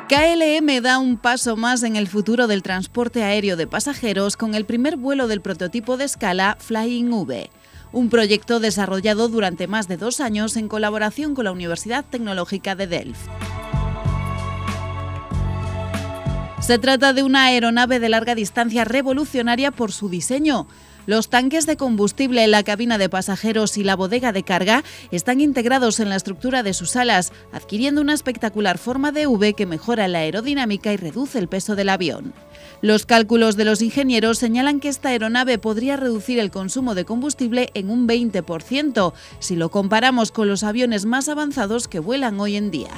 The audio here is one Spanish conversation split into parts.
KLM da un paso más en el futuro del transporte aéreo de pasajeros con el primer vuelo del prototipo de escala Flying V, un proyecto desarrollado durante más de 2 años en colaboración con la Universidad Tecnológica de Delft. Se trata de una aeronave de larga distancia revolucionaria por su diseño. Los tanques de combustible en la cabina de pasajeros y la bodega de carga están integrados en la estructura de sus alas, adquiriendo una espectacular forma de V que mejora la aerodinámica y reduce el peso del avión. Los cálculos de los ingenieros señalan que esta aeronave podría reducir el consumo de combustible en un 20%, si lo comparamos con los aviones más avanzados que vuelan hoy en día.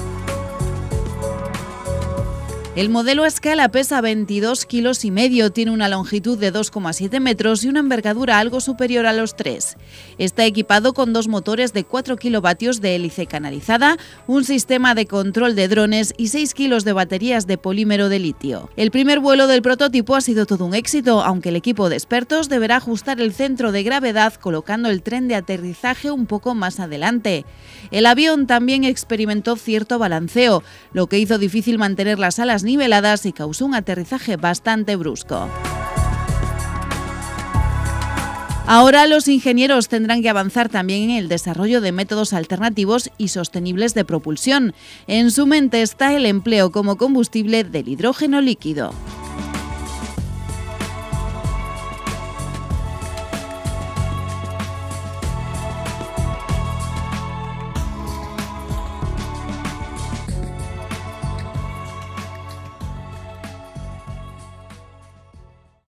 El modelo a escala pesa 22,5 kilos, tiene una longitud de 2,7 metros y una envergadura algo superior a los 3. Está equipado con 2 motores de 4 kilovatios de hélice canalizada, un sistema de control de drones y 6 kilos de baterías de polímero de litio. El primer vuelo del prototipo ha sido todo un éxito, aunque el equipo de expertos deberá ajustar el centro de gravedad colocando el tren de aterrizaje un poco más adelante. El avión también experimentó cierto balanceo, lo que hizo difícil mantener las alas niveladas y causó un aterrizaje bastante brusco. Ahora los ingenieros tendrán que avanzar también en el desarrollo de métodos alternativos y sostenibles de propulsión. En su mente está el empleo como combustible del hidrógeno líquido.